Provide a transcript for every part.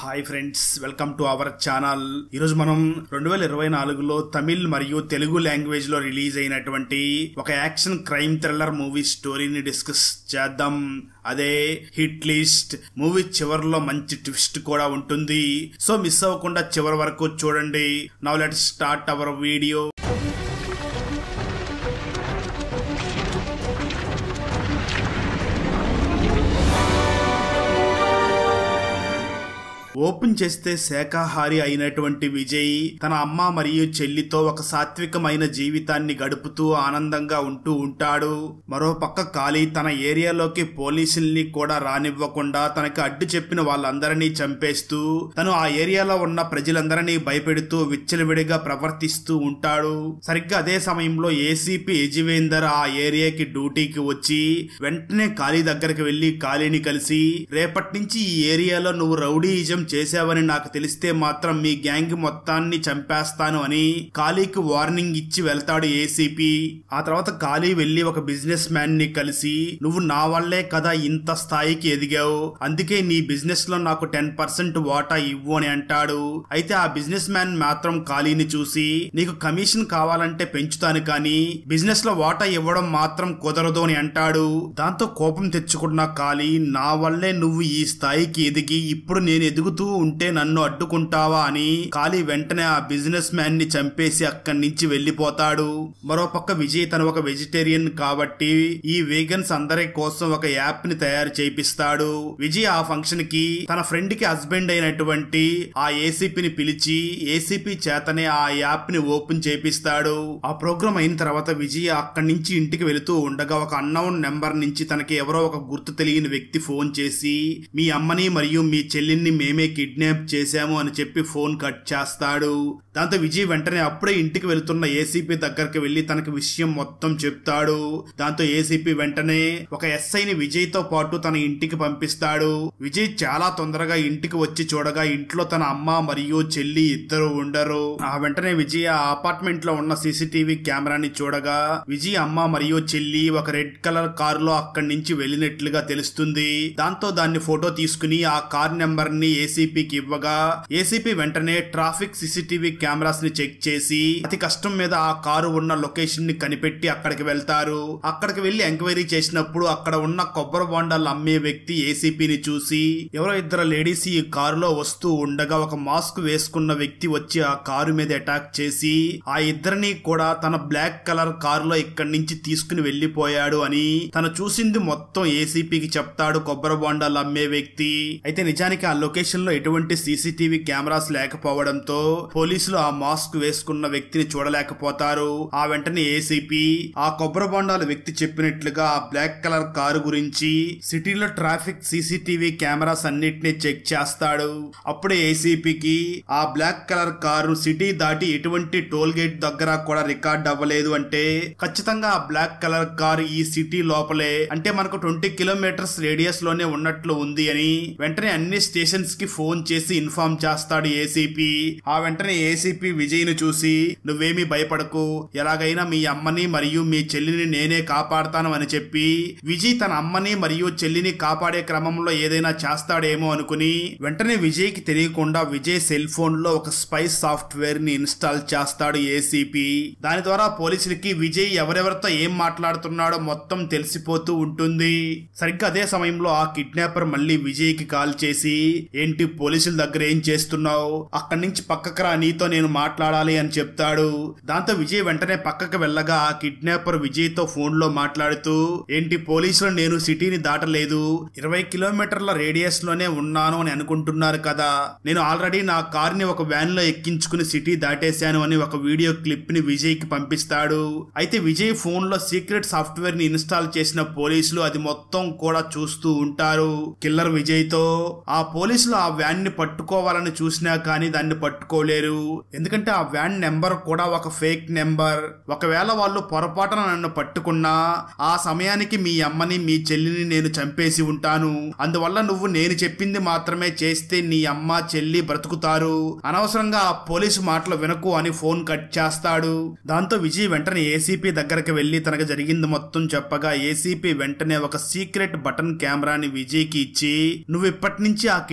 Hi friends, welcome to our channel. ఈరోజు మనం 2024లో తమిళ్ మరియు తెలుగు లాంగ్వేజ్ లో రిలీజ్ అయినటువంటి ఒక యాక్షన్ క్రైమ్ థ్రిల్లర్ మూవీ స్టోరీని డిస్కస్ చేద్దాం. అదే హిట్ లిస్ట్. మూవీ చివరిలో మంచి ట్విస్ట్ కూడా ఉంటుంది, సో మిస్ అవ్వకుండా చివరి వరకు చూడండి. Now let's start our video. Open చేస్తే శాకాహారి అయినటువంటి విజయ్ తన అమ్మ మరియు చెల్లితో ఒక సాత్వికమైన జీవితాన్ని గడుపుతూ ఆనందంగా ఉంటూ ఉంటాడు. మరో పక్క కాళీ తన ఏరియాలోకి పోలీసుల్ని కూడా రానివ్వకుండా తనకి అడ్డు చెప్పిన వాళ్ళందరినీ చంపేస్తూ తను ఆ ఏరియాలో ఉన్న ప్రజలందరినీ భయపెడుతూ విచ్చలవిడిగా ప్రవర్తిస్తూ ఉంటాడు. సరిగ్గా అదే సమయంలో ఏసీపీ యజవేందర్ ఆ ఏరియాకి డ్యూటీకి వచ్చి వెంటనే కాళీ దగ్గరికి వెళ్లి కాళీని కలిసి, రేపటి నుంచి ఈ ఏరియాలో నువ్వు రౌడీయిజం చేశావని నాకు తెలిస్తే మాత్రం మీ గ్యాంగ్ మొత్తాన్ని చంపేస్తాను అని కాళీకి వార్నింగ్ ఇచ్చి వెళ్తాడు ఏసీపీ. ఆ తర్వాత కాళీ వెళ్లి ఒక బిజినెస్ మ్యాన్ ని కలిసి, నువ్వు నా వల్లే కదా ఇంత స్థాయికి ఎదిగావు, అందుకే నీ బిజినెస్ లో నాకు 10% వాటా ఇవ్వు అని అంటాడు. అయితే ఆ బిజినెస్ మ్యాన్ మాత్రం కాళీని చూసి, నీకు కమిషన్ కావాలంటే పెంచుతాను కానీ బిజినెస్ లో వాటా ఇవ్వడం మాత్రం కుదరదు అని అంటాడు. దాంతో కోపం తెచ్చుకున్న కాళీ, నా వల్లే నువ్వు ఈ స్థాయికి ఎదిగి ఇప్పుడు నేను ఎదుగుతూ ఉంటే నన్ను అడ్డుకుంటావా అని కాళీ వెంటనే ఆ బిజినెస్ మ్యాన్ ని చంపేసి అక్కడి నుంచి వెళ్లిపోతాడు. మరోపక్క విజయ్ తను ఒక వెజిటేరియన్ కాబట్టి ఈ వేగన్స్ అందరి కోసం ఒక యాప్ ని తయారు చేపిస్తాడు. విజయ్ ఆ ఫంక్షన్ కి తన ఫ్రెండ్ కి హస్బెండ్ అయినటువంటి ఆ ఏసీపీని పిలిచి ఏసీపీ చేతనే ఆ యాప్ ని ఓపెన్ చేపిస్తాడు. ఆ ప్రోగ్రామ్ అయిన తర్వాత విజయ్ అక్కడి నుంచి ఇంటికి వెళుతూ ఉండగా ఒక అన్నౌన్ నెంబర్ నుంచి తనకి ఎవరో ఒక గుర్తు తెలియని వ్యక్తి ఫోన్ చేసి, మీ అమ్మని మరియు మీ చెల్లిని మేమే కిడ్నాప్ చేశాము అని చెప్పి ఫోన్ కట్ చేస్తాడు. దాంతో విజయ్ వెంటనే అప్పుడే ఇంటికి వెళ్తున్న ఏసీపీ దగ్గరికి వెళ్లి తనకి విషయం మొత్తం చెప్తాడు. దాంతో ఏసీపీ వెంటనే ఒక ఎస్ఐని విజయ్ తో పాటు తన ఇంటికి పంపిస్తాడు. విజయ్ చాలా తొందరగా ఇంటికి వచ్చి చూడగా ఇంట్లో తన అమ్మ మరియు చెల్లి ఇద్దరు ఉండరు. ఆ వెంటనే విజయ్ ఆ అపార్ట్మెంట్ లో ఉన్న సీసీటీవీ కెమెరాని చూడగా విజయ్ అమ్మ మరియు చెల్లి ఒక రెడ్ కలర్ కార్ లో అక్కడి నుంచి వెళ్లినట్లుగా తెలుస్తుంది. దాంతో దాన్ని ఫోటో తీసుకుని ఆ కార్ నెంబర్ ని ఏసీపీకి ఇవ్వగా ఏసీపీ వెంటనే ట్రాఫిక్ సీసీటీవీ కెమెరాస్ ని చెక్ చేసి అతి కష్టం మీద ఆ కారు ఉన్న లొకేషన్ ని కనిపెట్టి అక్కడికి వెళ్తారు. అక్కడికి వెళ్లి ఎంక్వైరీ చేసినప్పుడు అక్కడ ఉన్న కొబ్బరి బొండాలు అమ్మే వ్యక్తి ఏసీపీని చూసి, ఎవరో ఇద్దరు లేడీస్ ఈ కారులో వస్తూ ఉండగా ఒక మాస్క్ వేసుకున్న వ్యక్తి వచ్చి ఆ కారు మీద అటాక్ చేసి ఆ ఇద్దరిని కూడా తన బ్లాక్ కలర్ కారులో ఇక్కడి నుంచి తీసుకుని వెళ్లిపోయాడు అని తను చూసింది మొత్తం ఏసీపీకి చెప్తాడు కొబ్బరి బొండాలు అమ్మే వ్యక్తి. అయితే నిజానికి ఆ లొకేషన్ లో ఎటువంటి సీసీటీవీ కెమెరాస్ లేకపోవడంతో పోలీసులు ఆ మాస్క్ వేసుకున్న వ్యక్తిని చూడలేకపోతారు. ఆ వెంటనే ఏసీపీ ఆ కొబ్బరి బొండాల వ్యక్తి చెప్పినట్లుగా ఆ బ్లాక్ కలర్ కారు గురించి సిటీలో ట్రాఫిక్ సీసీటీవీ కెమెరాస్ అన్నిటిని చెక్ చేస్తాడు. అప్పుడే ఏసీపీకి ఆ బ్లాక్ కలర్ కారు సిటీ దాటి ఎటువంటి టోల్ గేట్ దగ్గర కూడా రికార్డ్ అవ్వలేదు అంటే ఖచ్చితంగా ఆ బ్లాక్ కలర్ కారు ఈ సిటీ లోపలే, అంటే మనకు 20 కిలోమీటర్స్ రేడియస్ లోనే ఉన్నట్లు ఉంది అని వెంటనే అన్ని స్టేషన్స్ కి ఫోన్ చేసి ఇన్ఫార్మ్ చేస్తాడు ఏసీపీ. ఆ వెంటనే ఏసీపీ విజయ్ ను చూసి, నువ్వేమీ భయపడకు, ఎలాగైనా మీ అమ్మని మరియు మీ చెల్లిని నేనే కాపాడతాను అని చెప్పి విజయ్ తన అమ్మని మరియు చెల్లిని కాపాడే క్రమంలో ఏదైనా చేస్తాడేమో అనుకుని వెంటనే విజయ్ కి తెలియకుండా విజయ్ సెల్ ఫోన్ లో ఒక స్పై సాఫ్ట్వేర్ ని ఇన్స్టాల్ చేస్తాడు ఏసీపీ. దాని ద్వారా పోలీసులకి విజయ్ ఎవరెవరితో ఏం మాట్లాడుతున్నాడో మొత్తం తెలిసిపోతూ ఉంటుంది. సరిగ్గా అదే సమయంలో ఆ కిడ్నాపర్ మళ్ళీ విజయ్ కి కాల్ చేసి, ఏంటి పోలీసుల దగ్గర ఏం చేస్తున్నావు, అక్కడి నుంచి పక్కకు రా, నీతో నేను మాట్లాడాలి అని చెప్తాడు. దాంతో విజయ్ వెంటనే పక్కకు వెళ్ళగా ఆ కిడ్నాపర్ విజయ్ తో ఫోన్ లో మాట్లాడుతూ, ఏంటి పోలీసులు నేను సిటీని దాటలేదు, 20 కిలోమీటర్ల రేడియస్ లోనే ఉన్నాను అని అనుకుంటున్నారు కదా, నేను ఆల్రెడీ నా కార్ ని ఒక వ్యాన్ లో ఎక్కించుకుని సిటీ దాటేశాను అని ఒక వీడియో క్లిప్ ని విజయ్ కి పంపిస్తాడు. అయితే విజయ్ ఫోన్ లో సీక్రెట్ సాఫ్ట్వేర్ ని ఇన్స్టాల్ చేసిన పోలీసులు అది మొత్తం కూడా చూస్తూ ఉంటారు. కిల్లర్ విజయ్ తో ఆ పోలీసులు ఆ వ్యాన్ ని పట్టుకోవాలని చూసినా కానీ దాన్ని పట్టుకోలేరు, ఎందుకంటే ఆ వ్యాన్ నెంబర్ కూడా ఒక ఫేక్ నెంబర్. ఒకవేళ వాళ్ళు పొరపాటున నన్ను పట్టుకున్నా ఆ సమయానికి మీ అమ్మని మీ చెల్లిని నేను చంపేసి ఉంటాను, అందువల్ల నువ్వు నేను చెప్పింది మాత్రమే చేస్తే నీ అమ్మ చెల్లి బ్రతుకుతారు, అనవసరంగా ఆ పోలీసు మాటలు వినకు అని ఫోన్ కట్ చేస్తాడు. దాంతో విజయ్ వెంటనే ఏసీపీ దగ్గరికి వెళ్లి తనకు జరిగింది మొత్తం చెప్పగా ఏసీపీ వెంటనే ఒక సీక్రెట్ బటన్ కెమెరాని విజయ్ కి ఇచ్చి, నువ్వు ఇప్పటి నుంచి ఆ కిడ్నాపర్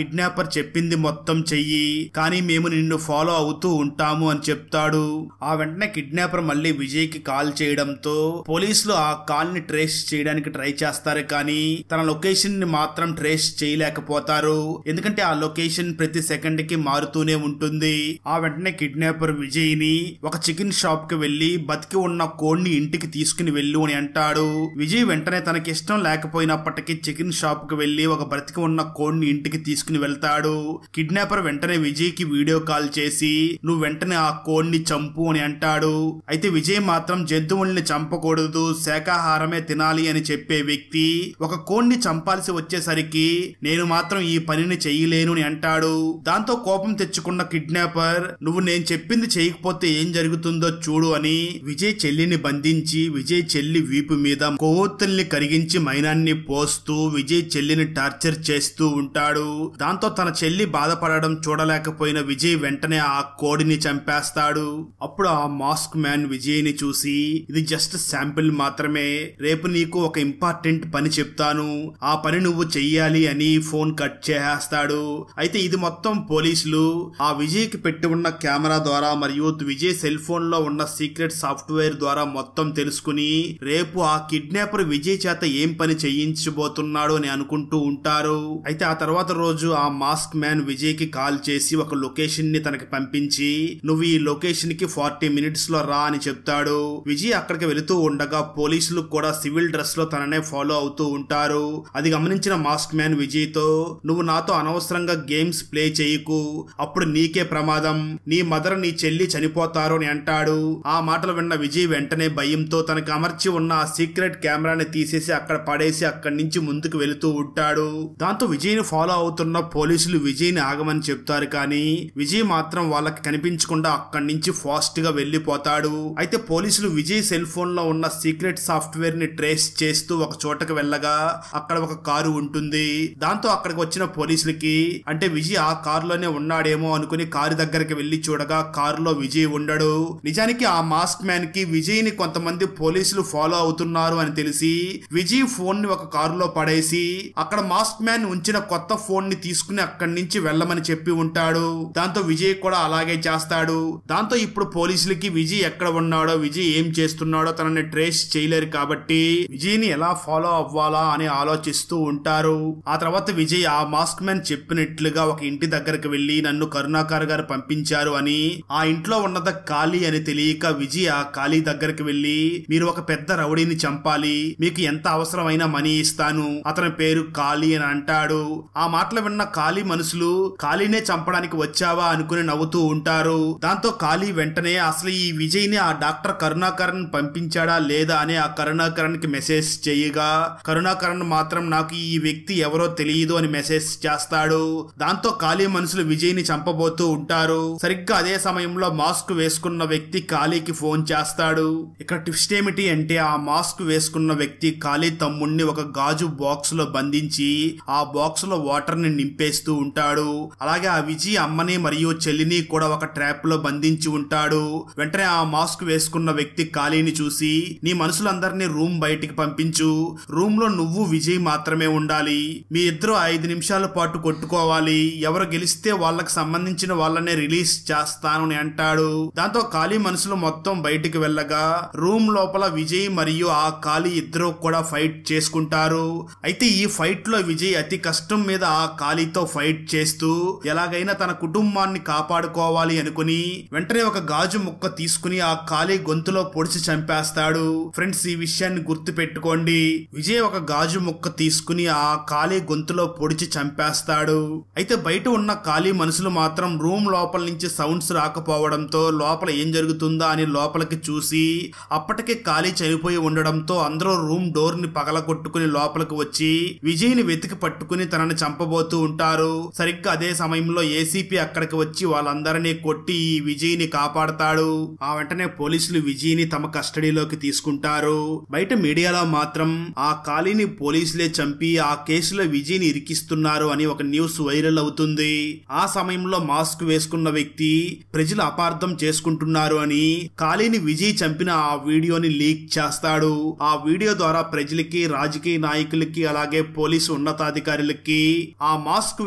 కిడ్నాపర్ చెప్పింది మొత్తం చెయ్యి, కానీ మేము నిన్ను ఫాలో అవుతూ ఉంటాము అని చెప్తాడు. ఆ వెంటనే కిడ్నాపర్ మళ్ళీ విజయ్ కి కాల్ చేయడంతో పోలీసులు ఆ కాల్ ని ట్రేస్ చేయడానికి ట్రై చేస్తారు, కానీ తన లొకేషన్ ని మాత్రం ట్రేస్ చేయలేకపోతారు. ఎందుకంటే ఆ లొకేషన్ ప్రతి సెకండ్ కి మారుతూనే ఉంటుంది. ఆ వెంటనే కిడ్నాపర్ విజయ్ ని ఒక చికెన్ షాప్ కి వెళ్లి బతికి ఉన్న కోడిని ఇంటికి తీసుకుని వెళ్ళు అని అంటాడు. విజయ్ వెంటనే తనకి ఇష్టం లేకపోయినప్పటికీ చికెన్ షాప్ కి వెళ్లి ఒక బ్రతికి ఉన్న కోడిని ఇంటికి తీసుకుని వెళ్తాడు. కిడ్నాపర్ వెంటనే విజయ్ కి వీడియో కాల్ చేసి నువ్వు వెంటనే ఆ కోడిని చంపు అని అంటాడు. అయితే విజయ్ మాత్రం జంతువుల్ని చంపకూడదు, శాకాహారమే తినాలి అని చెప్పే వ్యక్తి ఒక కోడిని చంపాల్సి వచ్చేసరికి నేను మాత్రం ఈ పనిని చెయ్యలేను అని అంటాడు. దాంతో కోపం తెచ్చుకున్న కిడ్నాపర్ నువ్వు నేను చెప్పింది చేయకపోతే ఏం జరుగుతుందో చూడు అని విజయ్ చెల్లిని బంధించి విజయ్ చెల్లి వీపు మీద కొవ్వొత్తుల్ని కరిగించి మైనాన్ని పోస్తూ విజయ్ చెల్లిని టార్చర్ చేస్తూ ఉంటాడు. దాంతో తన చెల్లి బాధపడడం చూడలేకపోయిన విజయ్ వెంటనే ఆ కోడిని చంపేస్తాడు. అప్పుడు ఆ మాస్క్ మ్యాన్ విజయ్ ని చూసి ఇది జస్ట్ శాంపిల్ మాత్రమే, రేపు నీకు ఒక ఇంపార్టెంట్ పని చెప్తాను, ఆ పని నువ్వు చెయ్యాలి అని ఫోన్ కట్ చేసేస్తాడు. అయితే ఇది మొత్తం పోలీసులు ఆ విజయ్ కి పెట్టి ఉన్న కెమెరా ద్వారా మరియు విజయ్ సెల్ ఫోన్ లో ఉన్న సీక్రెట్ సాఫ్ట్వేర్ ద్వారా మొత్తం తెలుసుకుని రేపు ఆ కిడ్నాపర్ విజయ్ చేత ఏం పని చేయించబోతున్నాడు అని అనుకుంటూ ఉంటారు. అయితే ఆ తర్వాత రోజు ఆ మాస్క్ మ్యాన్ విజయ్ కి కాల్ చేసి ఒక లొకేషన్ ని తనకి పంపించి నువ్వు ఈ లొకేషన్ కి 40 minutes లో రా అని చెప్తాడు. విజయ్ అక్కడికి వెళుతూ ఉండగా పోలీసులు కూడా సివిల్ డ్రెస్ లో తననే ఫాలో అవుతూ ఉంటారు. అది గమనించిన మాస్క్ మ్యాన్ విజయ్ తో నువ్వు నాతో అనవసరంగా గేమ్స్ ప్లే చేయకు, అప్పుడు నీకే ప్రమాదం, నీ మదర్ నీ చెల్లి చనిపోతారు అని అంటాడు. ఆ మాటలు విన్న విజయ్ వెంటనే భయంతో తనకు అమర్చి ఉన్న ఆ సీక్రెట్ కెమెరాని తీసేసి అక్కడ పడేసి అక్కడి నుంచి ముందుకు వెళుతూ ఉంటాడు. దాంతో విజయ్ ని ఫాలో అవుతున్న పోలీసులు విజయ్ ని ఆగమని చెప్తారు, కానీ విజయ్ మాత్రం వాళ్ళకి కనిపించకుండా అక్కడి నుంచి ఫాస్ట్ గా వెళ్లిపోతాడు. అయితే పోలీసులు విజయ్ సెల్ ఫోన్ లో ఉన్న సీక్రెట్ సాఫ్ట్వేర్ ని ట్రేస్ చేస్తూ ఒక చోటకు వెళ్ళగా అక్కడ ఒక కారు ఉంటుంది. దాంతో అక్కడికి వచ్చిన పోలీసులకి అంటే విజయ్ ఆ కారులోనే ఉన్నాడేమో అనుకుని కారు దగ్గరికి వెళ్లి చూడగా కారులో విజయ్ ఉండడు. నిజానికి ఆ మాస్క్ మ్యాన్ కి విజయ్ ని కొంతమంది పోలీసులు ఫాలో అవుతున్నారు అని తెలిసి విజయ్ ఫోన్ ని ఒక కారులో పడేసి అక్కడ మాస్క్ మ్యాన్ ఉంచిన కొత్త ఫోన్ ని తీసుకుని అక్కడి నుంచి వెళ్ళమని చెప్పి ఉంటాడు. దాంతో విజయ్ కూడా అలాగే చేస్తాడు. దాంతో ఇప్పుడు పోలీసులకి విజయ్ ఎక్కడ ఉన్నాడో విజయ్ ఏం చేస్తున్నాడో తనని ట్రేస్ చేయలేరు కాబట్టి విజయ్ ని ఎలా ఫాలో అవ్వాలా అని ఆలోచిస్తూ ఉంటారు. ఆ తర్వాత విజయ్ ఆ మాస్క్ మ్యాన్ చెప్పినట్లుగా ఒక ఇంటి దగ్గరకు వెళ్లి నన్ను కరుణాకర్ గారు పంపించారు అని, ఆ ఇంట్లో ఉన్నద ఖాళీ అని తెలియక విజయ్ ఆ ఖాళీ దగ్గరకు వెళ్లి మీరు ఒక పెద్ద రౌడీని చంపాలి, మీకు ఎంత అవసరమైనా మనీ ఇస్తాను, అతని పేరు ఖాళీ అని అంటాడు. ఆ మాటలు విన్న ఖాళీ మనుషులు ఖాళీనే చంపడానికి వచ్చావా అనుకుని నవ్వుతూ ఉంటారు. దాంతో ఖాళీ వెంటనే అసలు ఈ విజయ్ ని ఆ డాక్టర్ కరుణాకరన్ పంపించాడా లేదా అని ఆ కరుణాకరన్ కి మెసేజ్ చేయగా కరుణాకరన్ మాత్రం నాకు ఈ వ్యక్తి ఎవరో తెలియదు అని మెసేజ్ చేస్తాడు. దాంతో ఖాళీ మనుషులు విజయ్ ని చంపబోతూ ఉంటారు. సరిగ్గా అదే సమయంలో మాస్క్ వేసుకున్న వ్యక్తి ఖాళీకి ఫోన్ చేస్తాడు. ఇక్కడ ట్విస్ట్ ఏమిటి అంటే ఆ మాస్క్ వేసుకున్న వ్యక్తి ఖాళీ తమ్ముణ్ణి ఒక గాజు బాక్స్ లో బంధించి ఆ బాక్స్ లో వాటర్ ని నింపేస్తూ ఉంటాడు. అలాగే ఆ విజయ్ అమ్మని మరియు చెల్లిని కూడా ఒక ట్రాప్ లో బంధించి ఉంటాడు. వెంటనే ఆ మాస్క్ వేసుకున్న వ్యక్తి ఖాళీని చూసి నీ మనుషులందరినీ రూమ్ బయటికి పంపించు, రూమ్ లో నువ్వు విజయ్ మాత్రమే ఉండాలి, మీ ఇద్దరు 5 నిమిషాల పాటు కొట్టుకోవాలి, ఎవరు గెలిస్తే వాళ్ళకి సంబంధించిన వాళ్ళనే రిలీజ్ చేస్తాను అని అంటాడు. దాంతో ఖాళీ మనుషులు మొత్తం బయటికి వెళ్ళగా రూమ్ లోపల విజయ్ మరియు ఆ ఖాళీ ఇద్దరు కూడా ఫైట్ చేసుకుంటారు. అయితే ఈ ఫైట్ లో విజయ్ అతి కష్టం మీద ఆ ఖాళీతో ఫైట్ చేస్తూ ఎలాగైనా తన కుటుంబాన్ని కాపాడుకోవాలి అనుకుని వెంటనే ఒక గాజు ముక్క తీసుకుని ఆ ఖాళీ గొంతులో పొడిచి చంపేస్తాడు. ఫ్రెండ్స్, ఈ విషయాన్ని గుర్తు పెట్టుకోండి. విజయ్ ఒక గాజు ముక్క తీసుకుని ఆ ఖాళీ గొంతులో పొడిచి చంపేస్తాడు. అయితే బయట ఉన్న ఖాళీ మనుషులు మాత్రం రూమ్ లోపల నుంచి సౌండ్స్ రాకపోవడంతో లోపల ఏం జరుగుతుందా అని లోపలికి చూసి అప్పటికే ఖాళీ చనిపోయి ఉండడంతో అందరూ రూమ్ డోర్ ని పగలగొట్టుకుని లోపలికి వచ్చి విజయ్ ని వెతికి పట్టుకుని తనని చంపబోతూ ఉంటారు. సరిగ్గా అదే సమయంలో ఏసీపీ అక్కడికి వచ్చి వాళ్ళందరినీ కొట్టి ఈ విజయ్ ని కాపాడతాడు. ఆ వెంటనే పోలీసులు విజయ్ ని తమ కస్టడీలోకి తీసుకుంటారు. బయట మీడియాలో మాత్రం ఆ ఖాళీని పోలీసులే చంపి ఆ కేసులో విజయ్ ని ఇరికిస్తున్నారు అని ఒక న్యూస్ వైరల్ అవుతుంది. ఆ సమయంలో మాస్క్ వేసుకున్న వ్యక్తి ప్రజలు అపార్థం చేసుకుంటున్నారు అని ఖాళీని విజయ్ చంపిన ఆ వీడియోని లీక్ చేస్తాడు. ఆ వీడియో ద్వారా ప్రజలకి, రాజకీయ నాయకులకి, అలాగే పోలీసు ఉన్నతాధికారులకి ఆ మాస్క్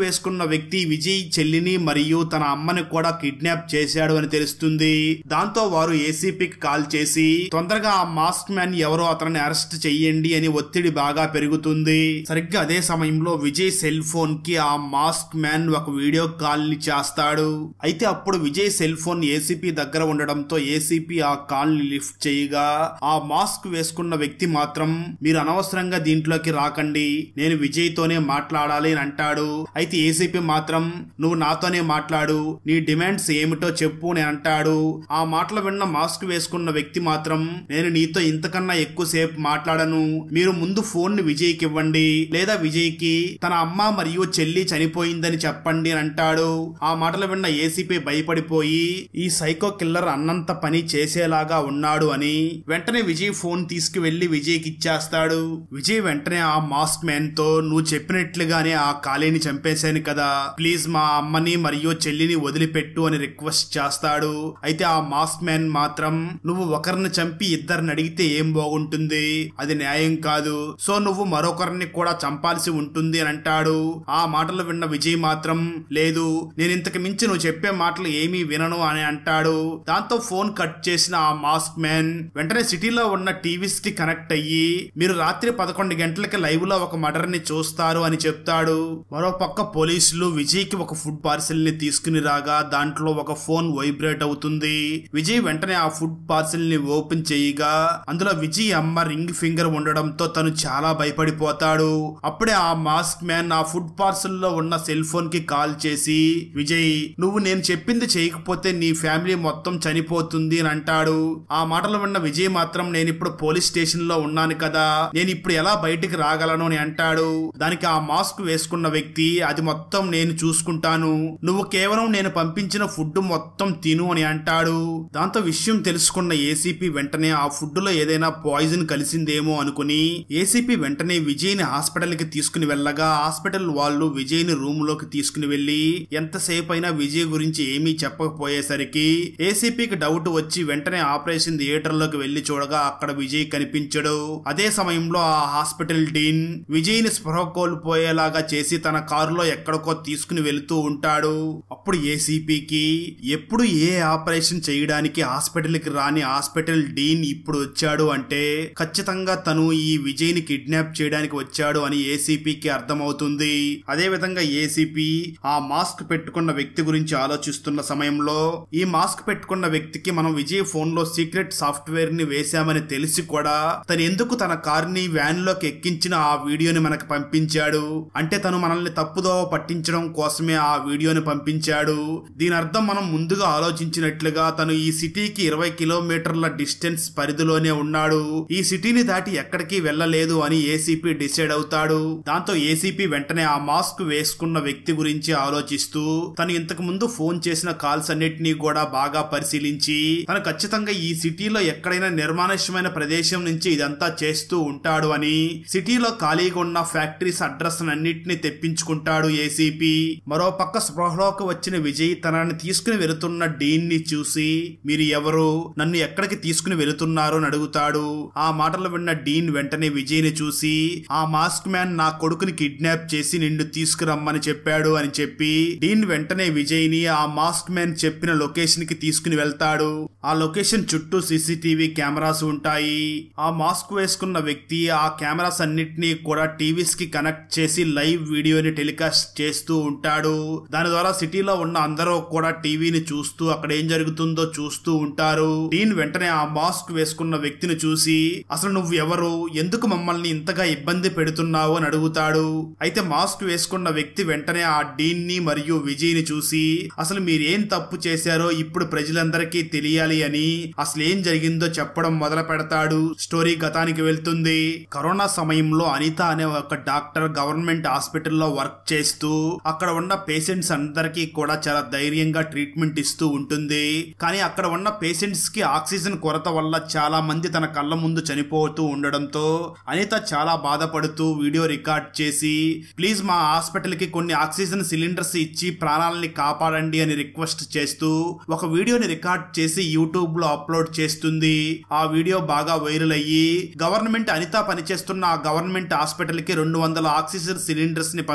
వేసుకున్న వ్యక్తి విజయ్ చెల్లిని మరియు తన అమ్మని కూడా కిడ్నాప్ చేశాడు అని తెలుస్తుంది. దాంతో వారు ఏసీపీకి కాల్ చేసి తొందరగా ఆ మాస్క్ మ్యాన్ ఎవరో అతన్ని అరెస్ట్ చెయ్యండి అని ఒత్తిడి బాగా పెరుగుతుంది. సరిగ్గా అదే సమయంలో విజయ్ సెల్ ఫోన్ కి ఆ మాస్క్ మ్యాన్ ఒక వీడియో కాల్ ని చేస్తాడు. అయితే అప్పుడు విజయ్ సెల్ ఫోన్ ఏసీపీ దగ్గర ఉండడంతో ఏసీపీ ఆ కాల్ ని లిఫ్ట్ చేయగా ఆ మాస్క్ వేసుకున్న వ్యక్తి మాత్రం మీరు అనవసరంగా దీంట్లోకి రాకండి, నేను విజయ్ తోనే మాట్లాడాలి అని అంటాడు. అయితే ఏసీపీ మాత్రం నువ్వు నాతోనే మాట్లాడు, నీ డిమాండ్స్ ఏమిటో చెప్పు అని అంటాడు. ఆ మాటలు విన్న మాస్క్ వేసుకున్న వ్యక్తి మాత్రం నేను నీతో ఇంతకన్నా ఎక్కువసేపు మాట్లాడను, మీరు ముందు ఫోన్ ని విజయ్ కి ఇవ్వండి లేదా విజయ్ కి తన అమ్మ మరియు చెల్లి చనిపోయిందని చెప్పండి అని అంటాడు. ఆ మాటలు విన్న ఏసీపీ భయపడిపోయి ఈ సైకో కిల్లర్ అన్నంత పని చేసేలాగా ఉన్నాడు అని వెంటనే విజయ్ ఫోన్ తీసుకువెళ్లి విజయ్ కి ఇచ్చేస్తాడు. విజయ్ వెంటనే ఆ మాస్క్ మ్యాన్ తో నువ్వు చెప్పినట్లుగానే ఆ ఖాళీని చంపేశాను కదా, ప్లీజ్ మా అమ్మని మరియు చెల్లిని వదిలిపెట్టు అని రిక్వెస్ట్ చేస్తాడు. అయితే ఆ మాస్క్ మ్యాన్ మాత్రం నువ్వు ఒకరిని చంపి ఇద్దరిని అడిగితే ఏం బాగుంటుంది, అది న్యాయం కాదు, సో నువ్వు మరొకరిని కూడా చంపాల్సి ఉంటుంది అని అంటాడు. ఆ మాటలు విన్న విజయ్ మాత్రం లేదు, నేను ఇంతకు మించి నువ్వు చెప్పే మాటలు ఏమీ వినను అని అంటాడు. దాంతో ఫోన్ కట్ చేసిన ఆ మాస్క్ మ్యాన్ వెంటనే సిటీలో ఉన్న టీవీస్ కి కనెక్ట్ అయ్యి మీరు రాత్రి 11 గంటలకి లైవ్ లో ఒక మర్డర్ ని చూస్తారు అని చెప్తాడు. మరో పక్క పోలీసులు విజయ్ కి ఒక ఫుడ్ పార్సిల్ ని తీసుకుని రాగా దాంట్లో ఒక ఫోన్ వైబ్రేట్ అవుతుంది. విజయ్ వెంటనే ఆ ఫుడ్ పార్సిల్ ని ఓపెన్ చేయగా అందులో విజయ్ అమ్మ రింగ్ ఫింగర్ ఉండడంతో తను చాలా భయపడిపోతాడు. అప్పుడే ఆ మాస్క్ మ్యాన్ ఆ ఫుడ్ పార్సిల్ లో ఉన్న సెల్ ఫోన్ కి కాల్ చేసి విజయ్ నువ్వు నేను చెప్పింది చేయకపోతే నీ ఫ్యామిలీ మొత్తం చనిపోతుంది అని అంటాడు. ఆ మాటలు విన్న విజయ్ మాత్రం నేను ఇప్పుడు పోలీస్ స్టేషన్ లో ఉన్నాను కదా, నేను ఇప్పుడు ఎలా బయటికి రాగలను అని అంటాడు. దానికి ఆ మాస్క్ వేసుకున్న వ్యక్తి అది మొత్తం నేను చూసుకుంటాను, నువ్వు కేవలం నేను పంపించిన ఫుడ్ మొత్తం తిను అని అంటాడు. దాంతో విషయం తెలుసుకున్న ఏసీపీ వెంటనే ఆ ఫుడ్ లో ఏదైనా పాయిజన్ కలిసిందేమో అనుకుని ఏసీపీ వెంటనే విజయ్ ని హాస్పిటల్ కి తీసుకుని వెళ్ళగా హాస్పిటల్ వాళ్ళు విజయ్ ని రూమ్ లోకి తీసుకుని వెళ్లి ఎంతసేపు అయినా విజయ్ గురించి ఏమీ చెప్పకపోయేసరికి ఏసీపీకి డౌట్ వచ్చి వెంటనే ఆపరేషన్ థియేటర్ లోకి వెళ్లి చూడగా అక్కడ విజయ్ కనిపించడు. అదే సమయంలో ఆ హాస్పిటల్ డీన్ విజయ్ ని స్పృహ కోల్పోయేలాగా చేసి తన కారులో ఎక్కడికో తీసుకుని వెళుతూ ఉంటాడు. అప్పుడు ఏసీపీకి ఎప్పుడు ఏ ఆపరేషన్ చేయడానికి హాస్పిటల్ కి రాని హాస్పిటల్ డీన్ ఇప్పుడు వచ్చాడు అంటే ఖచ్చితంగా తను ఈ విజయ్ ని కిడ్నాప్ చేయడానికి వచ్చాడు అని ఏసీపీకి అర్థమవుతుంది. అదే విధంగా ఏసీపీ ఆ మాస్క్ పెట్టుకున్న వ్యక్తి గురించి ఆలోచిస్తున్న సమయంలో ఈ మాస్క్ పెట్టుకున్న వ్యక్తికి మనం విజయ్ ఫోన్ లో సీక్రెట్ సాఫ్ట్వేర్ ని వేశామని తెలిసి కూడా తను ఎందుకు తన కార్ ని వ్యాన్ లోకి ఎక్కించిన ఆ వీడియోని మనకు పంపించాడు అంటే తను మనల్ని తప్పుదోవ పట్టించడం కోసమే ఆ వీడియోని పంపించాడు. దీని అర్థం మనం ముందుగా ఆలోచించినట్లుగా తను ఈ సిటీకి 20 కిలోమీటర్ల డిస్టెన్స్ పరిధిలోనే ఉన్నాడు, ఈ సిటీని దాటి ఎక్కడికి వెళ్ళలేదు అని ఏసీపీ డిసైడ్ అవుతాడు. దాంతో ఏసీపీ వెంటనే ఆ మాస్క్ వేసుకున్న వ్యక్తి గురించి ఆలోచిస్తూ తను ఇంతకు ముందు ఫోన్ చేసిన కాల్స్ అన్నిటినీ కూడా బాగా పరిశీలించి తను ఖచ్చితంగా ఈ సిటీలో ఎక్కడైనా నిర్మానుష్యమైన ప్రదేశం నుంచి ఇదంతా చేస్తూ ఉంటాడు అని సిటీలో ఖాళీగా ఉన్న ఫ్యాక్టరీస్ అడ్రస్ అన్నిటిని తెప్పించుకుంటాడు ఏసీపీ. మరో పక్క స్పృహలోకి వచ్చిన విజయ్ తనని తీసుకుని వెళుతున్న డీన్ ని చూసి మీరు ఎవరు, నన్ను ఎక్కడికి తీసుకుని వెళుతున్నారు అని అడుగుతాడు. ఆ మాటలు విన్న డీన్ వెంటనే విజయ్ ని చూసి ఆ మాస్క్ మ్యాన్ నా కొడుకుని కిడ్నాప్ చేసి నిన్ను తీసుకురమ్మని చెప్పాడు అని చెప్పి డీన్ వెంటనే విజయ్ ని ఆ మాస్క్ మ్యాన్ చెప్పిన లొకేషన్ కి తీసుకుని వెళ్తాడు. ఆ లొకేషన్ చుట్టూ సీసీటీవీ కెమెరాస్ ఉంటాయి. ఆ మాస్క్ వేసుకున్న వ్యక్తి ఆ కెమెరాస్ అన్నిటినీ కూడా టీవీస్ కి కనెక్ట్ చేసి లైవ్ వీడియోని టెలికాస్ట్ చేస్తూ ఉంటాడు. దాని ద్వారా సిటీలో ఉన్న అందరూ కూడా టీవీని చూస్తూ అక్కడ ఏం జరుగుతుందో చూస్తూ ఉంటారు. డీన్ వెంటనే ఆ మాస్క్ వేసుకున్న వ్యక్తిని చూసి అసలు నువ్వు ఎవరు, ఎందుకు మమ్మల్ని ఇంతగా ఇబ్బంది పెడుతున్నావు అని అడుగుతాడు. అయితే మాస్క్ వేసుకున్న వ్యక్తి వెంటనే ఆ డీన్ ని మరియు విజయ్ ని చూసి అసలు మీరేం తప్పు చేశారో ఇప్పుడు ప్రజలందరికీ తెలియాలి అని అసలు ఏం జరిగిందో చెప్పడం మొదలు పెడతాడు. స్టోరీ గతానికి వెళ్తుంది. కరోనా సమయంలో అనిత అనే ఒక డాక్టర్ గవర్నమెంట్ హాస్పిటల్లో వర్క్ చేస్తూ అక్కడ ఉన్న పేషెంట్స్ అందరికీ కూడా చాలా ధైర్యంగా ట్రీట్మెంట్ ఇస్తూ ఉంటుంది. కానీ అక్కడ ఉన్న పేషెంట్స్ కి ఆక్సిజన్ కొరత వల్ల చాలా మంది తన కళ్ళ ముందు చనిపోతూ ఉండడంతో అనిత చాలా బాధపడుతూ వీడియో రికార్డ్ చేసి ప్లీజ్ మా హాస్పిటల్ కి కొన్ని ఆక్సిజన్ సిలిండర్స్ ఇచ్చి ప్రాణాలని కాపాడండి అని రిక్వెస్ట్ చేస్తూ ఒక వీడియోని రికార్డ్ చేసి యూట్యూబ్ లో అప్లోడ్ చేస్తుంది. ఆ వీడియో బాగా వైరల్ అయ్యి గవర్నమెంట్ అనిత పనిచేస్తున్న ఆ గవర్నమెంట్ హాస్పిటల్ కి 200 ఆక్సిజన్ సిలిండర్స్ ని పంపిస్తారు.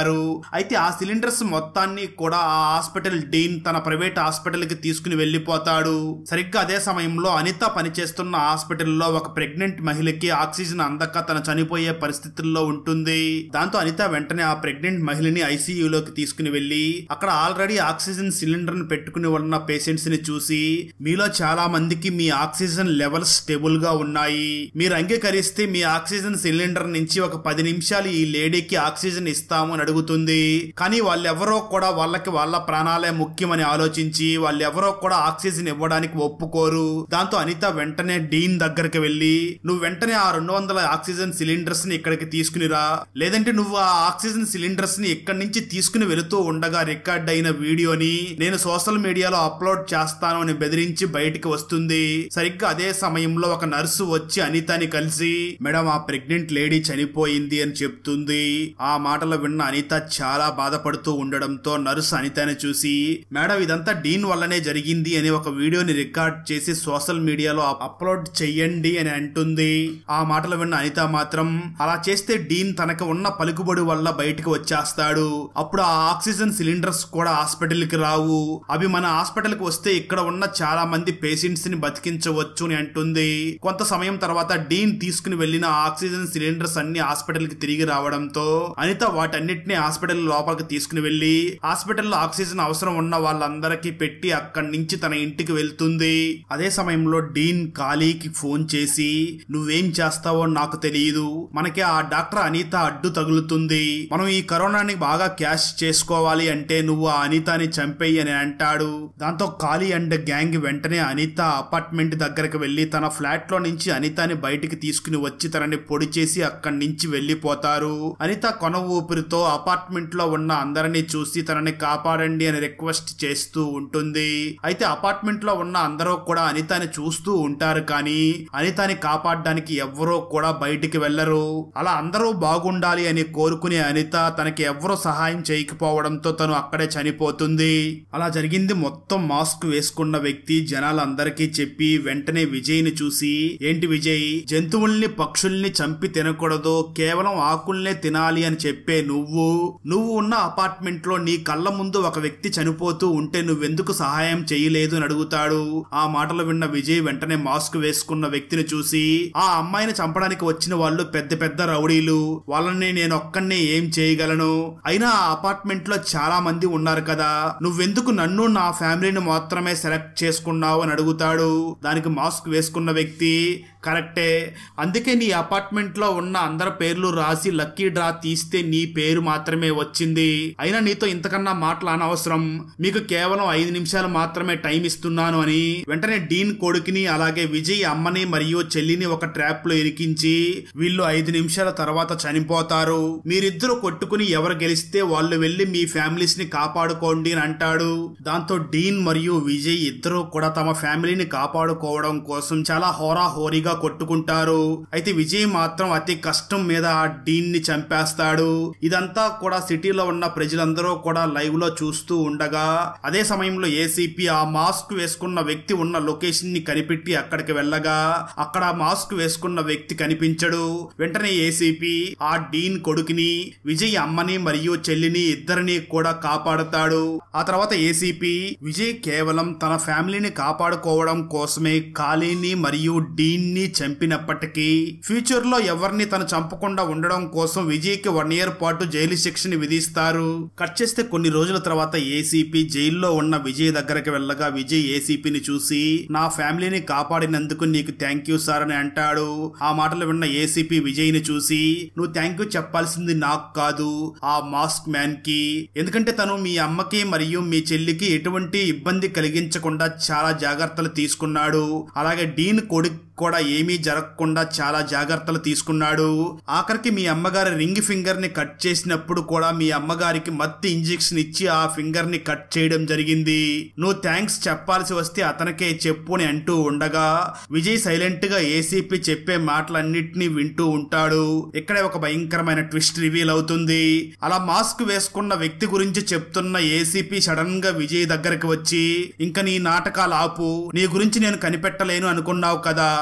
చెప్పారు. అయితే ఆ సిలిండర్స్ మొత్తాన్ని కూడా ఆ హాస్పిటల్ డీన్ తన ప్రైవేట్ హాస్పిటల్ కి తీసుకుని వెళ్లిపోతాడు. సరిగ్గా అదే సమయంలో అనిత పనిచేస్తున్న హాస్పిటల్లో ఒక ప్రెగ్నెంట్ మహిళకి ఆక్సిజన్ అందక తన చనిపోయే పరిస్థితుల్లో ఉంటుంది. దాంతో అనిత వెంటనే ఆ ప్రెగ్నెంట్ మహిళని ఐసీయూలోకి తీసుకుని వెళ్లి అక్కడ ఆల్రెడీ ఆక్సిజన్ సిలిండర్ ను పెట్టుకుని ఉన్న పేషెంట్స్ ని చూసి, మీలో చాలా మందికి మీ ఆక్సిజన్ లెవెల్స్ స్టేబుల్ గా ఉన్నాయి, మీరు అంగీకరిస్తే మీ ఆక్సిజన్ సిలిండర్ నుంచి ఒక 10 నిమిషాలు ఈ లేడీకి ఆక్సిజన్ ఇస్తాము అని అడుగుతుంది. కానీ వాళ్ళెవరో కూడా వాళ్ళకి వాళ్ళ ప్రాణాలే ముఖ్యమని ఆలోచించి వాళ్ళెవరో కూడా ఆక్సిజన్ ఇవ్వడానికి ఒప్పుకోరు. దాంతో అనిత వెంటనే డీన్ దగ్గరికి వెళ్లి, నువ్వు వెంటనే ఆ 200 ఆక్సిజన్ సిలిండర్స్ ని ఇక్కడికి తీసుకునిరా, లేదంటే నువ్వు ఆ ఆక్సిజన్ సిలిండర్స్ ని ఇక్కడి నుంచి తీసుకుని వెళుతూ ఉండగా రికార్డ్ అయిన వీడియోని నేను సోషల్ మీడియాలో అప్లోడ్ చేస్తాను అని బెదిరించి బయటికి వస్తుంది. సరిగ్గా అదే సమయంలో ఒక నర్సు వచ్చి అనితని కలిసి, మేడం ఆ ప్రెగ్నెంట్ లేడీ చనిపోయింది అని చెప్తుంది. ఆ మాటలు విన్న అనిత చాలా బాధపడుతూ ఉండడంతో నర్సు అనితని చూసి, మేడం ఇదంతా డీన్ వల్లనే జరిగింది అని ఒక వీడియోని రికార్డ్ చేసి సోషల్ మీడియాలో అప్లోడ్ చెయ్యండి అని అంటుంది. ఆ మాటలు విన్న అనిత మాత్రం, అలా చేస్తే డీన్ తనకు ఉన్న పలుకుబడి వల్ల బయటికి వచ్చేస్తాడు, అప్పుడు ఆ ఆక్సిజన్ సిలిండర్స్ కూడా హాస్పిటల్ కి రావు, అవి మన హాస్పిటల్ కి వస్తే ఇక్కడ ఉన్న చాలా మంది పేషెంట్స్ ని బతికించవచ్చు అని అంటుంది. కొంత సమయం తర్వాత డీన్ తీసుకుని వెళ్లిన ఆక్సిజన్ సిలిండర్స్ అన్ని హాస్పిటల్ కి తిరిగి రావడంతో అనిత వాటన్నిటిని హాస్పిటల్ లోపలికి తీసుకుని వెళ్లి హాస్పిటల్లో ఆక్సిజన్ అవసరం ఉన్న వాళ్ళందరికీ పెట్టి అక్కడి నుంచి తన ఇంటికి వెళ్తుంది. అదే సమయంలో డీన్ కాళీకి ఫోన్ చేసి, నువ్వేం చేస్తావో నాకు తెలియదు, మనకి ఆ డాక్టర్ అనిత అడ్డు తగులుతుంది, మనం ఈ కరోనాని బాగా క్యాష్ చేసుకోవాలి అంటే నువ్వు ఆ అనితని చంపేయి అని అంటాడు. దాంతో కాళీ అండ్ గ్యాంగ్ వెంటనే అనిత అపార్ట్మెంట్ దగ్గరకు వెళ్లి తన ఫ్లాట్ లో నుంచి అనితని బయటికి తీసుకుని వచ్చి తనని పొడి చేసి అక్కడి నుంచి వెళ్లిపోతారు. అనిత కొన ఊపిరితో అపార్ట్మెంట్ లో ఉన్న అందరినీ చూసి తనని కాపాడండి అని రిక్వెస్ట్ చేస్తూ ఉంటుంది. అయితే అపార్ట్మెంట్ లో ఉన్న అందరూ కూడా అనితని చూస్తూ ఉంటారు, కానీ అనితని కాపాడడానికి ఎవ్వరూ కూడా బయటికి వెళ్లరు. అలా అందరూ బాగుండాలి అని కోరుకునే అనిత తనకి ఎవ్వరూ సహాయం చేయకపోవడంతో తను అక్కడే చనిపోతుంది. అలా జరిగింది మొత్తం మాస్క్ వేసుకున్న వ్యక్తి జనాలందరికీ చెప్పి వెంటనే విజయ్ ని చూసి, ఏంటి విజయ్, జంతువుల్ని పక్షుల్ని చంపి తినకూడదు, కేవలం ఆకుల్నే తినాలి అని చెప్పే నువ్వు ఉన్న అపార్ట్మెంట్ లో నీ కళ్ళ ముందు ఒక వ్యక్తి చనిపోతూ ఉంటే నువ్వెందుకు సహాయం చేయలేదు అని అడుగుతాడు. ఆ మాటలు విన్న విజయ్ వెంటనే మాస్క్ వేసుకున్న వ్యక్తిని చూసి, ఆ అమ్మాయిని చంపడానికి వచ్చిన వాళ్ళు పెద్ద పెద్ద రౌడీలు, వాళ్ళని నేను ఒక్కనే ఏం చేయగలను, అయినా ఆ అపార్ట్మెంట్ లో చాలా మంది ఉన్నారు కదా, నువ్వెందుకు నన్ను నా ఫ్యామిలీని మాత్రమే సెలెక్ట్ చేసుకున్నావు అని అడుగుతాడు. దానికి మాస్క్ వేసుకున్న వ్యక్తి, కరెక్టే, అందుకే నీ అపార్ట్మెంట్ లో ఉన్న అందరి పేర్లు రాసి లక్కీ డ్రా తీస్తే నీ పేరు మాత్రమే వచ్చింది, అయినా నీతో ఇంతకన్నా మాటలు అనవసరం, మీకు కేవలం 5 నిమిషాలు మాత్రమే టైం ఇస్తున్నాను అని వెంటనే డీన్ కొడుకుని అలాగే విజయ్ అమ్మని మరియు చెల్లిని ఒక ట్రాప్ లో ఇరికించి, వీళ్ళు 5 నిమిషాల తర్వాత చనిపోతారు, మీరిద్దరు కొట్టుకుని ఎవరు గెలిస్తే వాళ్ళు వెళ్లి మీ ఫ్యామిలీస్ ని కాపాడుకోండి అని అంటాడు. దాంతో డీన్ మరియు విజయ్ ఇద్దరు కూడా తమ ఫ్యామిలీని కాపాడుకోవడం కోసం చాలా హోరాహోరీగా కొట్టుకుంటారు. అయితే విజయ్ మాత్రం అతి కష్టం మీద ఆ డీన్ ని చంపేస్తాడు. ఇదంతా కూడా సిటీలో ఉన్న ప్రజలందరూ కూడా లైవ్ లో చూస్తూ ఉండగా అదే సమయంలో ఏసీపీ ఆ మాస్క్ వేసుకున్న వ్యక్తి ఉన్న లొకేషన్ ని కనిపెట్టి అక్కడికి వెళ్ళగా అక్కడ మాస్క్ వేసుకున్న వ్యక్తి కనిపించడు. వెంటనే ఏసీపీ ఆ డీన్ కొడుకుని, విజయ్ అమ్మని మరియు చెల్లిని ఇద్దరిని కూడా కాపాడుతాడు. ఆ తర్వాత ఏసీపీ విజయ్ కేవలం తన ఫ్యామిలీని కాపాడుకోవడం కోసమే కాళీని మరియు డీన్ ని చంపినప్పటికీ ఫ్యూచర్ లో ఎవరిని తను చంపకుండా ఉండడం కోసం విజయ్ కి 1 year పాటు జైలు శిక్షని విధిస్తారు. కట్ చేస్తే కొన్ని రోజుల తర్వాత ఏసీపీ జైల్లో ఉన్న విజయ్ దగ్గరికి వెళ్ళగా విజయ్ ఏసీపీని చూసి, నా ఫ్యామిలీని కాపాడినందుకు నీకు థ్యాంక్ యూ సార్ అని అంటాడు. ఆ మాటలు విన్న ఏసీపీ విజయ్ ని చూసి, నువ్వు థ్యాంక్ యూ చెప్పాల్సింది నాకు కాదు, ఆ మాస్క్ మ్యాన్ కి, ఎందుకంటే తను మీ అమ్మకి మరియు మీ చెల్లికి ఎటువంటి ఇబ్బంది కలిగించకుండా చాలా జాగ్రత్తలు తీసుకున్నాడు, అలాగే డీన్ కొడుకు కూడా ఏమీ జరగకుండా చాలా జాగ్రత్తలు తీసుకున్నాడు, ఆఖరికి మీ అమ్మగారి రింగ్ ఫింగర్ ని కట్ చేసినప్పుడు కూడా మీ అమ్మగారికి మత్తు ఇంజెక్షన్ ఇచ్చి ఆ ఫింగర్ ని కట్ చేయడం జరిగింది, నువ్వు థ్యాంక్స్ చెప్పాల్సి వస్తే అతనికే చెప్పు అని అంటూ ఉండగా విజయ్ సైలెంట్ గా ఏసీపీ చెప్పే మాటలన్నిటినీ వింటూ ఉంటాడు. ఇక్కడే ఒక భయంకరమైన ట్విస్ట్ రివీల్ అవుతుంది. అలా మాస్క్ వేసుకున్న వ్యక్తి గురించి చెప్తున్న ఏసీపీ సడన్ గా విజయ్ దగ్గరికి వచ్చి, ఇంకా నీ నాటకాలు ఆపు, నీ గురించి నేను కనిపెట్టలేను అనుకున్నావు కదా,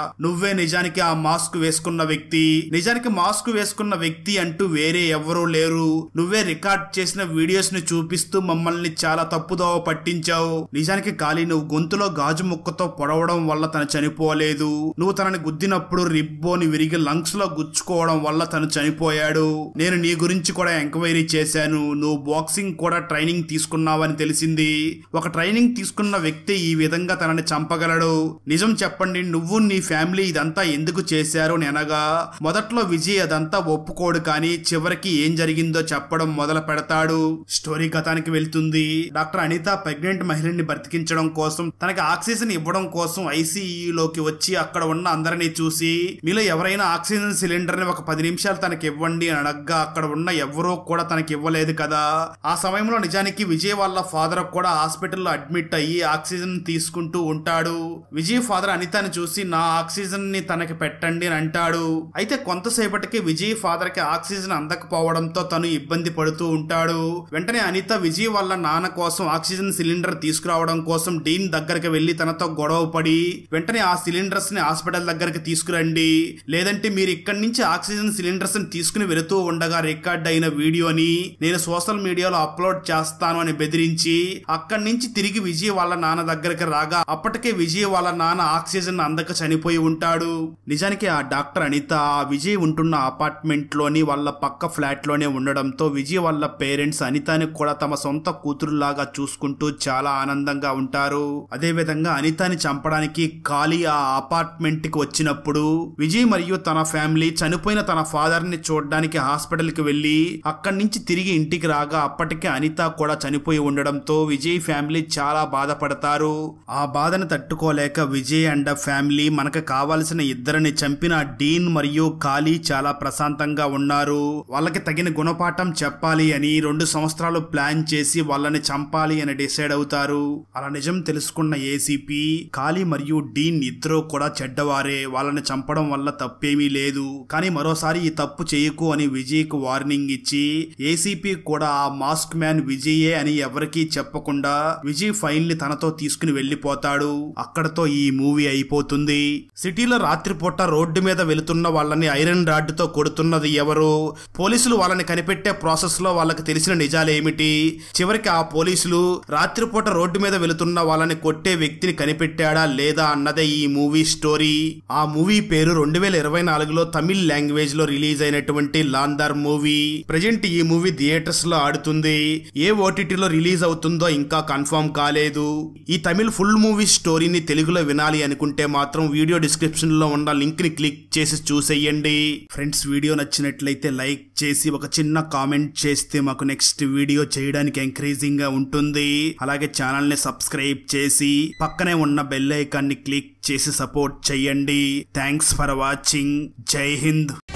నువ్వే నిజానికి ఆ మాస్క్ వేసుకున్న వ్యక్తి. నిజానికి మాస్క్ వేసుకున్న వ్యక్తి అంటూ వేరే ఎవరూ లేరు. నువ్వే రికార్డ్ చేసిన వీడియోస్ ని చూపిస్తూ మమ్మల్ని చాలా తప్పుదోవ పట్టించావు. నిజానికి కాళీ, నువ్వు గొంతులో గాజు ముక్కతో పొడవడం వల్ల తను చనిపోలేదు. నువ్వు తనని గుద్దినప్పుడు రిబ్బోని విరిగి లంగ్స్ లో గుచ్చుకోవడం వల్ల తను చనిపోయాడు. నేను నీ గురించి కూడా ఎంక్వైరీ చేశాను. నువ్వు బాక్సింగ్ కూడా ట్రైనింగ్ తీసుకున్నావని తెలిసింది. ఒక ట్రైనింగ్ తీసుకున్న వ్యక్తి ఈ విధంగా తనని చంపగలడు. నిజం చెప్పండి, నువ్వు నీ ఫ్యామిలీ ఇదంతా ఎందుకు చేశారు అని అనగా మొదట్లో విజయ్ అదంతా ఒప్పుకోడు, కానీ చివరికి ఏం జరిగిందో చెప్పడం మొదలు పెడతాడు. స్టోరీ గతానికి వెళ్తుంది. డాక్టర్ అనిత ప్రెగ్నెంట్ మహిళని బ్రతికించడం కోసం, తనకి ఆక్సిజన్ ఇవ్వడం కోసం ఐసీయూలోకి వచ్చి అక్కడ ఉన్న అందరినీ చూసి, మీలో ఎవరైనా ఆక్సిజన్ సిలిండర్ ని ఒక 10 నిమిషాలు తనకి ఇవ్వండి అని అడగ్గా అక్కడ ఉన్న ఎవరో కూడా తనకి ఇవ్వలేదు కదా. ఆ సమయంలో నిజానికి విజయ్ వాళ్ళ ఫాదర్ కూడా హాస్పిటల్లో అడ్మిట్ అయ్యి ఆక్సిజన్ తీసుకుంటూ ఉంటాడు. విజయ్ ఫాదర్ అనితని చూసి నా ఆక్సిజన్ ని తనకి పెట్టండి అని అంటాడు. అయితే కొంతసేపటికి విజయ్ ఫాదర్ కి ఆక్సిజన్ అందకపోవడంతో తను ఇబ్బంది పడుతూ ఉంటాడు. వెంటనే అనిత విజయ్ వాళ్ళ నాన్న కోసం ఆక్సిజన్ సిలిండర్ తీసుకురావడం కోసం డీన్ దగ్గరికి వెళ్లి తనతో గొడవ పడి, వెంటనే ఆ సిలిండర్స్ ని హాస్పిటల్ దగ్గరికి తీసుకురండి, లేదంటే మీరు ఇక్కడి నుంచి ఆక్సిజన్ సిలిండర్స్ ని తీసుకుని వెళుతూ ఉండగా రికార్డ్ అయిన వీడియోని నేను సోషల్ మీడియాలో అప్లోడ్ చేస్తాను అని బెదిరించి అక్కడి నుంచి తిరిగి విజయ్ వాళ్ళ నాన్న దగ్గరికి రాగా అప్పటికే విజయ్ వాళ్ళ నాన్న ఆక్సిజన్ అందక చనిపోయి ఉంటాడు. నిజానికి ఆ డాక్టర్ అనిత ఆ విజయ్ ఉంటున్న అపార్ట్మెంట్ లోని వాళ్ళ పక్క ఫ్లాట్ లోనే ఉండడంతో విజయ్ వాళ్ళ పేరెంట్స్ అనితని కూడా తమ సొంత కూతురులాగా చూసుకుంటూ చాలా ఆనందంగా ఉంటారు. అదే విధంగా అనితని చంపడానికి కాళీ ఆ అపార్ట్మెంట్ కి వచ్చినప్పుడు విజయ్ మరియు తన ఫ్యామిలీ చనిపోయిన తన ఫాదర్ ని చూడడానికి హాస్పిటల్ కి వెళ్లి అక్కడి నుంచి తిరిగి ఇంటికి రాగా అప్పటికే అనిత కూడా చనిపోయి ఉండడంతో విజయ్ ఫ్యామిలీ చాలా బాధపడతారు. ఆ బాధను తట్టుకోలేక విజయ్ అండ్ ఫ్యామిలీ మనకు కావాల్సిన ఇద్దరిని చంపిన డీన్ మరియు కాళీ చాలా ప్రశాంతంగా ఉన్నారు. వాళ్ళకి తగిన గుణపాఠం చెప్పాలి అని 2 సంవత్సరాలు ప్లాన్ చేసి వాళ్ళని చంపాలి అని డిసైడ్ అవుతారు. అలా నిజం తెలుసుకున్న ఏసీపీ కాళీ మరియు డీన్ ఇద్దరు కూడా చెడ్డవారే, వాళ్ళని చంపడం వల్ల తప్పేమీ లేదు, కానీ మరోసారి ఈ తప్పు చేయకు అని విజయ్ కు వార్నింగ్ ఇచ్చి ఏసీపీ కూడా ఆ మాస్క్ మ్యాన్ విజయే అని ఎవరికీ చెప్పకుండా విజయ్ ఫైల్ ని తనతో తీసుకుని వెళ్లిపోతాడు. అక్కడతో ఈ మూవీ అయిపోతుంది. సిటీలో రాత్రిపూట రోడ్డు మీద వెళుతున్న వాళ్ళని ఐరన్ రాడ్ తో కొడుతున్నది ఎవరు? పోలీసులు వాళ్ళని కనిపెట్టే ప్రాసెస్ లో వాళ్ళకి తెలిసిన నిజాలేమిటి? చివరికి ఆ పోలీసులు రాత్రిపూట రోడ్డు మీద వెళుతున్న వాళ్ళని కొట్టే వ్యక్తిని కనిపెట్టాడా లేదా అన్నదే ఈ మూవీ స్టోరీ. ఆ మూవీ పేరు 2024లో తమిళ్ లాంగ్వేజ్ లో రిలీజ్ అయినటువంటి లాందార్ మూవీ. ప్రెజెంట్ ఈ మూవీ థియేటర్స్ లో ఆడుతుంది. ఏ ఓటీటీలో రిలీజ్ అవుతుందో ఇంకా కన్ఫర్మ్ కాలేదు. ఈ తమిళ్ ఫుల్ మూవీ స్టోరీని తెలుగులో వినాలి అనుకుంటే మాత్రం వీడియో డిస్క్రిప్షన్ లో ఉన్న లింక్ ని క్లిక్ చేసి చూసేయండి. ఫ్రెండ్స్, వీడియో నచ్చినట్లయితే లైక్ చేసి ఒక చిన్న కామెంట్ చేస్తే మాకు నెక్స్ట్ వీడియో చేయడానికి ఎంకరేజింగ్ గా ఉంటుంది. అలాగే ఛానల్ ని సబ్స్క్రైబ్ చేసి పక్కనే ఉన్న బెల్ ఐకాన్ ని క్లిక్ చేసి సపోర్ట్ చేయండి. Thanks for watching. Jai Hind.